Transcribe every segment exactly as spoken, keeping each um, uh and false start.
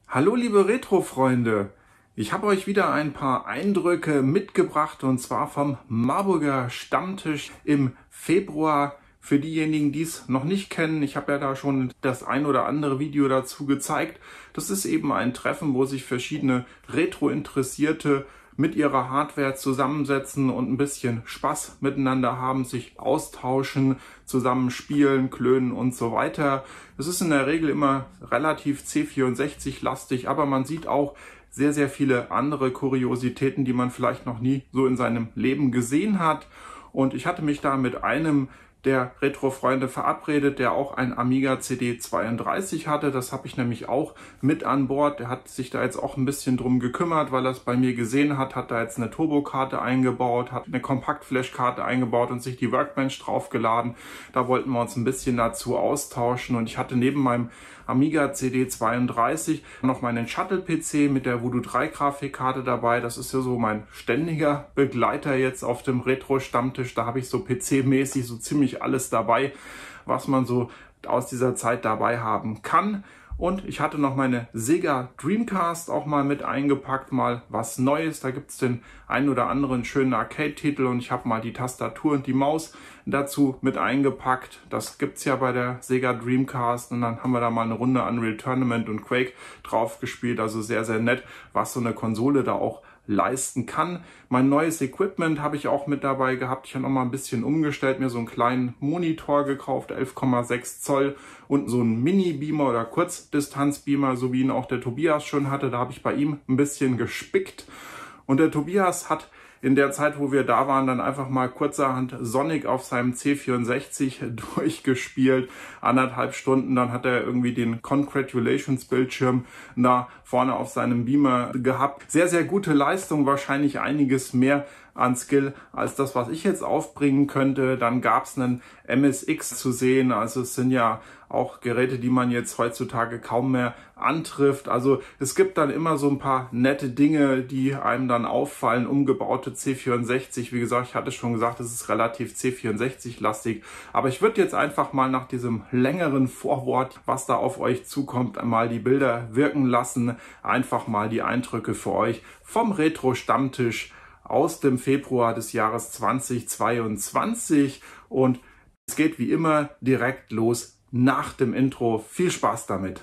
Hallo liebe Retro-Freunde, ich habe euch wieder ein paar Eindrücke mitgebracht und zwar vom Marburger Stammtisch im Februar. Für diejenigen, die es noch nicht kennen, ich habe ja da schon das ein oder andere Video dazu gezeigt. Das ist eben ein Treffen, wo sich verschiedene Retro-Interessierte mit ihrer Hardware zusammensetzen und ein bisschen Spaß miteinander haben, sich austauschen, zusammen spielen, klönen und so weiter. Es ist in der Regel immer relativ C vierundsechzig-lastig, aber man sieht auch sehr, sehr viele andere Kuriositäten, die man vielleicht noch nie so in seinem Leben gesehen hat. Und ich hatte mich da mit einem der Retro-Freunde verabredet, der auch ein Amiga C D zweiunddreißig hatte. Das habe ich nämlich auch mit an Bord. Der hat sich da jetzt auch ein bisschen drum gekümmert, weil er es bei mir gesehen hat, hat da jetzt eine Turbokarte eingebaut, hat eine Kompaktflash-Karte eingebaut und sich die Workbench draufgeladen. Da wollten wir uns ein bisschen dazu austauschen und ich hatte neben meinem Amiga C D zweiunddreißig noch meinen Shuttle-P C mit der Voodoo drei Grafikkarte dabei. Das ist ja so mein ständiger Begleiter jetzt auf dem Retro-Stammtisch. Da habe ich so P C-mäßig so ziemlich alles dabei, was man so aus dieser Zeit dabei haben kann. Und ich hatte noch meine Sega Dreamcast auch mal mit eingepackt, mal was Neues. Da gibt es den einen oder anderen schönen Arcade-Titel und ich habe mal die Tastatur und die Maus dazu mit eingepackt. Das gibt es ja bei der Sega Dreamcast und dann haben wir da mal eine Runde Unreal Tournament und Quake drauf gespielt. Also sehr, sehr nett, was so eine Konsole da auch leisten kann. Mein neues Equipment habe ich auch mit dabei gehabt. Ich habe noch mal ein bisschen umgestellt, mir so einen kleinen Monitor gekauft, elf Komma sechs Zoll und so einen Mini-Beamer oder Kurzdistanz-Beamer, so wie ihn auch der Tobias schon hatte. Da habe ich bei ihm ein bisschen gespickt. Und der Tobias hat in der Zeit, wo wir da waren, dann einfach mal kurzerhand Sonic auf seinem C vierundsechzig durchgespielt. Anderthalb Stunden, dann hat er irgendwie den Congratulations-Bildschirm da vorne auf seinem Beamer gehabt. Sehr, sehr gute Leistung, wahrscheinlich einiges mehr an Skill als das, was ich jetzt aufbringen könnte. Dann gab es einen M S X zu sehen, also es sind ja auch Geräte, die man jetzt heutzutage kaum mehr antrifft. Also es gibt dann immer so ein paar nette Dinge, die einem dann auffallen. Umgebaute C vierundsechzig, wie gesagt, ich hatte schon gesagt, es ist relativ C vierundsechzig-lastig. Aber ich würde jetzt einfach mal nach diesem längeren Vorwort, was da auf euch zukommt, einmal die Bilder wirken lassen. Einfach mal die Eindrücke für euch vom Retro-Stammtisch aus dem Februar des Jahres zweitausendzweiundzwanzig. Und es geht wie immer direkt los nach dem Intro. Viel Spaß damit!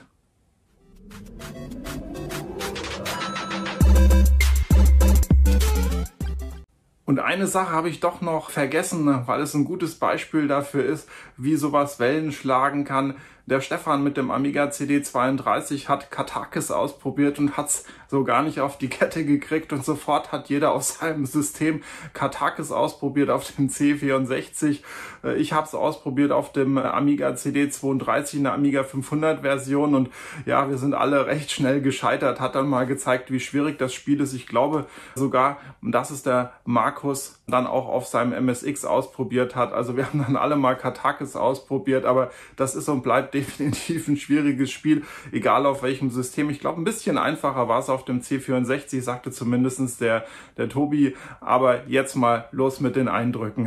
Und eine Sache habe ich doch noch vergessen, weil es ein gutes Beispiel dafür ist, wie sowas Wellen schlagen kann. Der Stefan mit dem Amiga C D zweiunddreißig hat Katakis ausprobiert und hat es so gar nicht auf die Kette gekriegt und sofort hat jeder auf seinem System Katakis ausprobiert auf dem C vierundsechzig. Ich habe es ausprobiert auf dem Amiga C D zweiunddreißig, in der Amiga fünfhundert Version und ja, wir sind alle recht schnell gescheitert. Hat dann mal gezeigt, wie schwierig das Spiel ist. Ich glaube sogar, dass es der Markus dann auch auf seinem M S X ausprobiert hat. Also wir haben dann alle mal Katakis ausprobiert, aber das ist und bleibt definitiv ein schwieriges Spiel, egal auf welchem System. Ich glaube, ein bisschen einfacher war es auf dem C vierundsechzig, sagte zumindest der, der Tobi. Aber jetzt mal los mit den Eindrücken.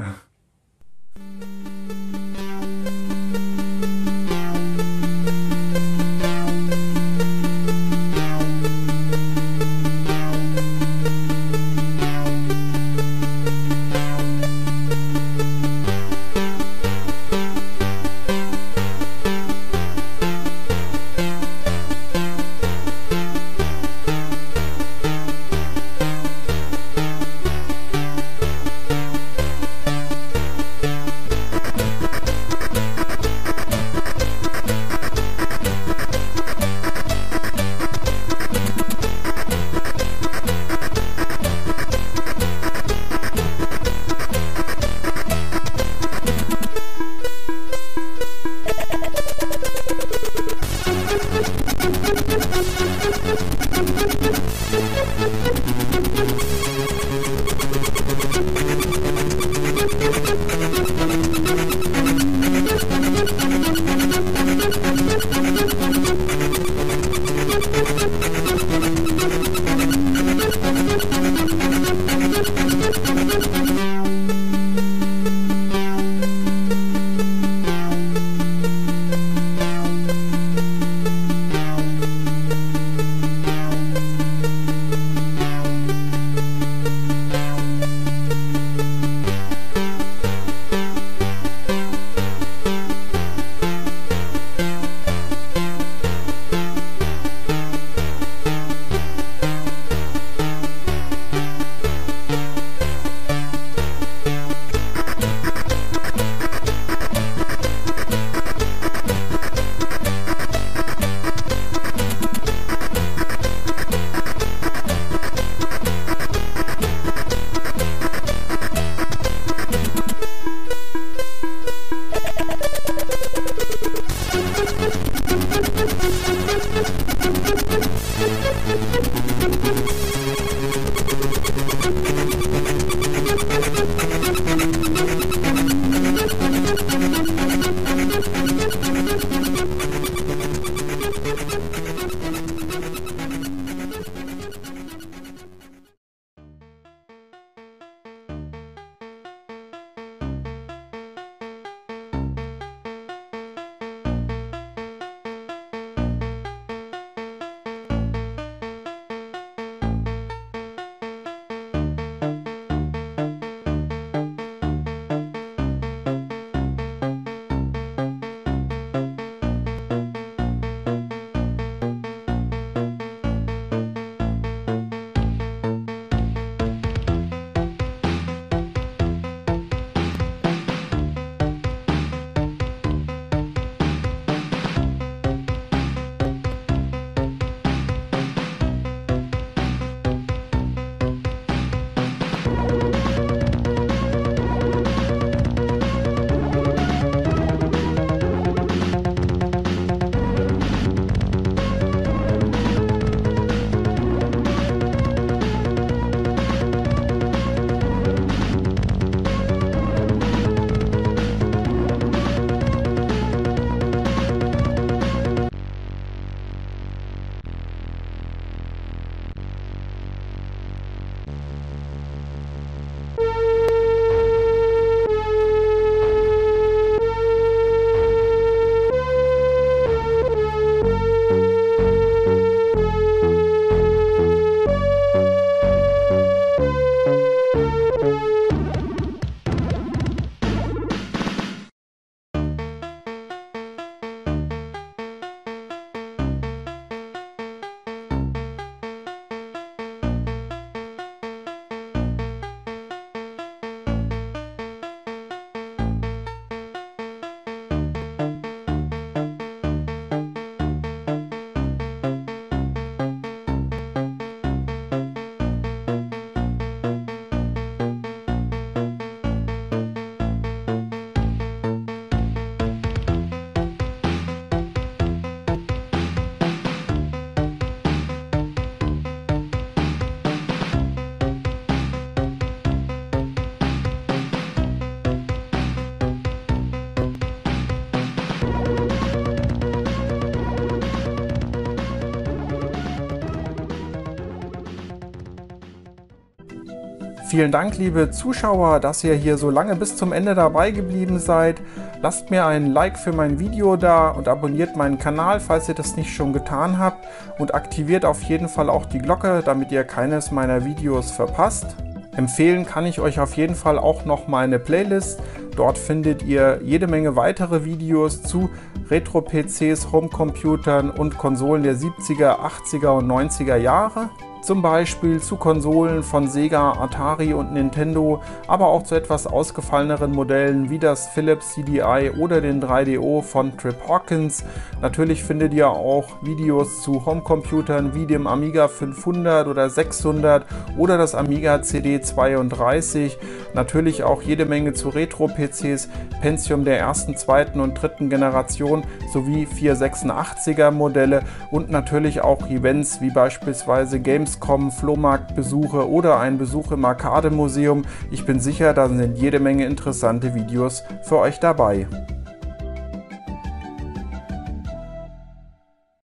Vielen Dank, liebe Zuschauer, dass ihr hier so lange bis zum Ende dabei geblieben seid. Lasst mir ein Like für mein Video da und abonniert meinen Kanal, falls ihr das nicht schon getan habt. Und aktiviert auf jeden Fall auch die Glocke, damit ihr keines meiner Videos verpasst. Empfehlen kann ich euch auf jeden Fall auch noch meine Playlist. Dort findet ihr jede Menge weitere Videos zu Retro-P Cs, Homecomputern und Konsolen der siebziger, achtziger und neunziger Jahre. Zum Beispiel zu Konsolen von Sega, Atari und Nintendo, aber auch zu etwas ausgefalleneren Modellen wie das Philips C D I oder den drei D O von Trip Hawkins. Natürlich findet ihr auch Videos zu Homecomputern wie dem Amiga fünfhundert oder sechshundert oder das Amiga C D zweiunddreißig. Natürlich auch jede Menge zu Retro-P Cs, Pentium der ersten, zweiten und dritten Generation sowie vierhundertsechsundachtziger Modelle und natürlich auch Events wie beispielsweise Games Flohmarktbesuche oder ein Besuch im Arcade-Museum. Ich bin sicher, da sind jede Menge interessante Videos für euch dabei.